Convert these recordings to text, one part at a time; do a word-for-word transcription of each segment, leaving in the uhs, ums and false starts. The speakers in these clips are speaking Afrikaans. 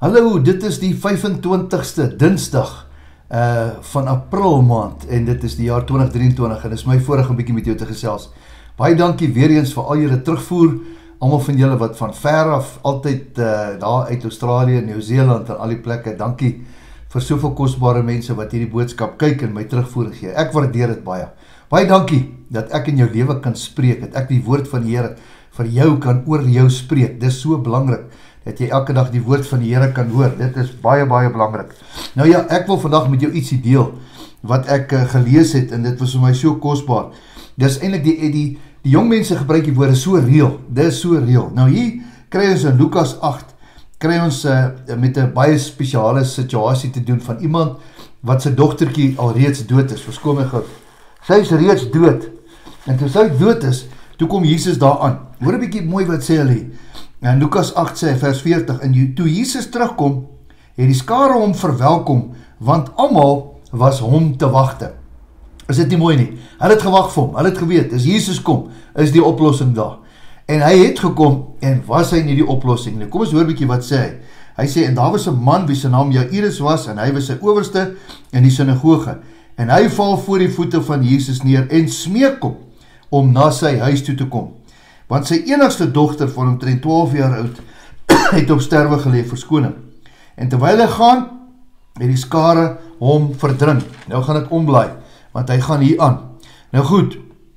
Hallo, dit is die vyfentwintigste dinsdag uh, van April maand en dit is die jaar twintig drieëntwintig en dit is my voorreg om bietjie met jou te gesels. Baie dankie weer eens vir al julle terugvoer, almal van julle wat van ver af, altyd uh, daar uit Australië, Nieu-Seeland en al die plekke, dankie vir soveel kosbare mense wat hierdie boodskap kyk en my terugvoer gee. Ek waardeer dit baie. Baie dankie dat ek in jou lewe kan spreek, dat ek die woord van die Here vir jou kan oor jou spreek. Dit is so belangrik dat jy elke dag die woord van die Here kan hoor. Dit is baie, baie belangrik. Nou ja, ek wil vandag met jou ietsie deel, wat ek uh, gelees het, en dit was vir my so kosbaar. Dit is eintlik die, die, die jong mense gebruik die woorde so reël, dit is so reël. Nou hier kry ons in Lukas agt, kry ons uh, met 'n baie spesiale situasie te doen van iemand, wat sy dogtertjie al reeds dood is, verskoon my God. Sy is reeds dood, en toe sy dood is, toe kom Jesus daar aan. Hoor 'n bietjie mooi wat sê hulle hier. En Lukas agt sê, vers veertig, en toe Jesus terugkom, het die skare hom verwelkom, want almal was hom te wagte. Is dit nie mooi nie? Hulle het gewag vir hom, hulle het geweet, as Jesus kom, is die oplossing daar. En hy het gekom, en was hy nie die oplossing nie. Kom ons hoor bietjie wat sê hy. Hy sê, en daar was 'n man, wie sy naam Jairus was, en hy was sy owerste in die sinagoge. En hy val voor die voete van Jesus neer, en smeek hom, om na sy huis toe te kom. Want sy enigste dogter van omtrent twaalf jaar oud het op sterwe gelê, verskoning. En terwyl hy gaan, het die skare hom verdring. Nou gaan ek omblaai, want hy gaan hier aan. Nou goed,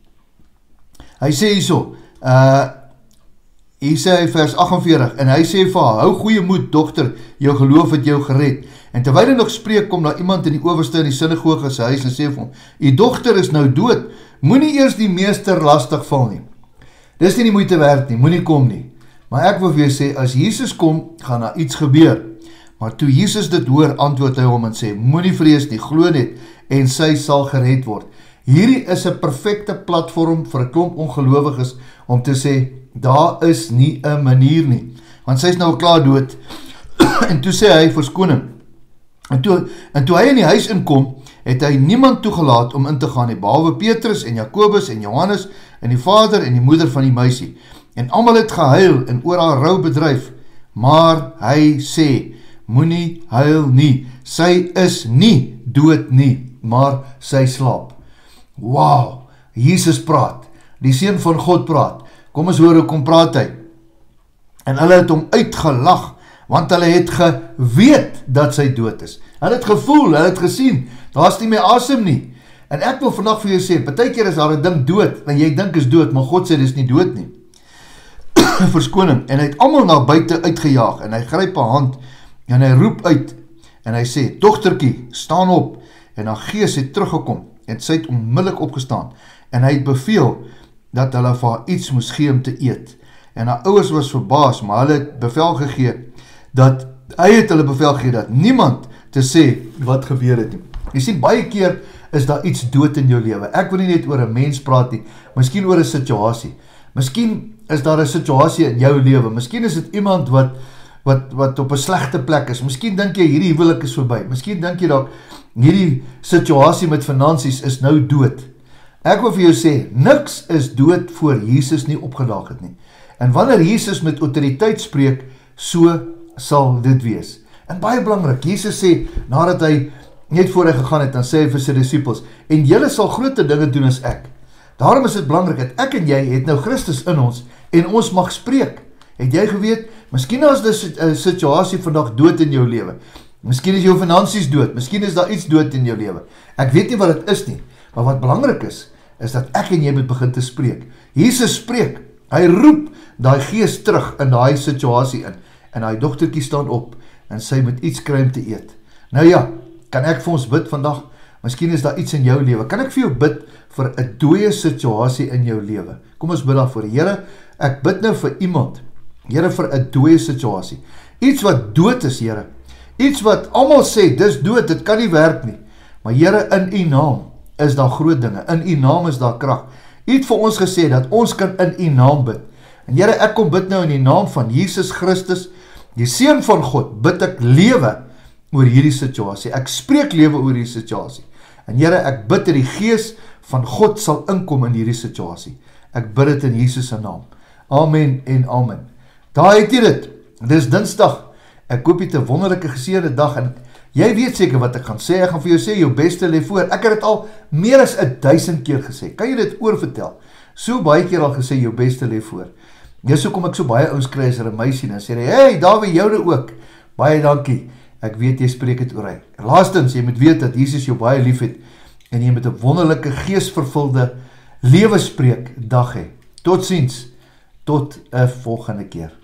hy sê hierso, uh, hier sê hy vers agt en veertig, en hy sê vir haar, hou goeie moed, dogter, jou geloof het jou gered. En terwyl hy nog spreek, kom daar iemand in die owerste in die sinagoge sy huis en sê vir hom, die dogter is nou dood, moenie eers die meester lastig val nie. Dis nie die moeite werd nie, moenie kom nie. Maar ek wil weer sê, as Jesus kom, gaan daar iets gebeur. Maar toe Jesus dit hoor, antwoord hy hom en sê, moenie vrees nie, glo net, en sy sal gered word. Hierdie is 'n perfekte platform vir 'n klomp ongelowiges om te sê, daar is nie 'n manier nie. Want sy is nou klaar dood. En toe sê hy, verskoning. En toe, en toe hy in die huis inkom, het hy niemand toegelaat om in te gaan nie, behalwe Petrus en Jakobus en Johannes en die vader en die moeder van die meisie. En almal het gehuil en oor haar rou bedryf, maar hy sê, moenie huil nie, sy is nie dood nie, maar sy slaap. Wow, Jesus praat, die Seun van God praat. Kom ons hoor hoe kom praat hy. En hulle het hom uitgelag, want hulle het geweet dat sy dood is. Hulle het gevoel, hulle het gesien, daar is nie meer asem nie. En ek wil vandag vir jou sê, partykeer is daar 'n ding dood, en jy dink is dood, maar God sê dis nie dood nie. Verskoning, en hy het almal na buite uitgejaag, en hy gryp 'n hand, en hy roep uit, en hy sê, dogtertjie, staan op, en haar gees het teruggekom, en sy het onmiddellik opgestaan, en hy het beveel, dat hulle vir haar iets moes gee om te eet. En haar ouers was verbaas, maar hulle het bevel gegee, dat, hy het hulle bevel gegee, dat niemand te sê, wat gebeur het nie. Jy sien, baie keer is daar iets dood in jou lewe. Ek wil nie net oor 'n mens praat nie, miskien oor 'n situasie. Miskien is daar 'n situasie in jou lewe. Miskien is dit iemand wat wat wat op 'n slegte plek is. Miskien dink jy hierdie huwelik is verby. Miskien dink jy dalk hierdie situasie met finansies is nou dood. Ek wil vir jou sê, niks is dood voor Jesus nie opgedaag het nie. En wanneer Jesus met autoriteit spreek, so sal dit wees. En baie belangrik, Jesus sê, nadat hy net voor hy gegaan het, dan sê hy vir sy disciples, en julle sal groter dinge doen as ek. Daarom is dit belangrik, dat ek en jy het nou Christus in ons, en ons mag spreek. Het jy geweet, miskien is die situasie vandag dood in jou lewe. Miskien is jou finansies dood, miskien is daar iets dood in jou lewe. Ek weet nie wat het is nie, maar wat belangrik is, is dat ek en jy moet begin te spreek. Jesus spreek, hy roep daai gees terug in daai situasie in, en daai dogtertjie staan op, en sy moet iets kry om te eet. Nou ja, kan ek vir ons bid vandag? Miskien is daar iets in jou lewe. Kan ek vir jou bid vir 'n dooie situasie in jou lewe? Kom ons bid daarvoor. Here, ek bid nou vir iemand. Here, vir 'n dooie situasie. Iets wat dood is, Here. Iets wat almal sê, dis dood, dit kan nie werk nie. Maar Here, in U naam is daar groot dinge. In U naam is daar krag. U het vir ons gesê dat ons kan in U naam bid. En Here, ek kom bid nou in die naam van Jesus Christus, die Seun van God, bid ek lewe oor hierdie situasie. Ek spreek lewe oor hierdie situasie. En Here, ek bid dat die gees van God sal inkom in hierdie situasie. Ek bid dit in Jesus se naam. Amen en amen. Daar het jy dit. Dit is dinsdag Ek hoop jy het 'n wonderlike geseënde dag, en jy weet seker wat ek gaan sê. Ek gaan vir jou sê, jou beste lê voor. Ek het dit al meer as een duisend keer gesê. Kan jy dit oorvertel? So baie keer al gesê, jou beste lê voor. Dis so kom ek so baie ouens kry as er 'n meisie, en sê hy, hey, Dawie, joune ook. Baie dankie. Ek weet jy spreek het oor hy. Laastens, jy moet weet dat Jesus jou baie lief het, en jy met 'n wonderlike geesvervulde lewe spreek dag hê. Tot ziens, tot 'n volgende keer.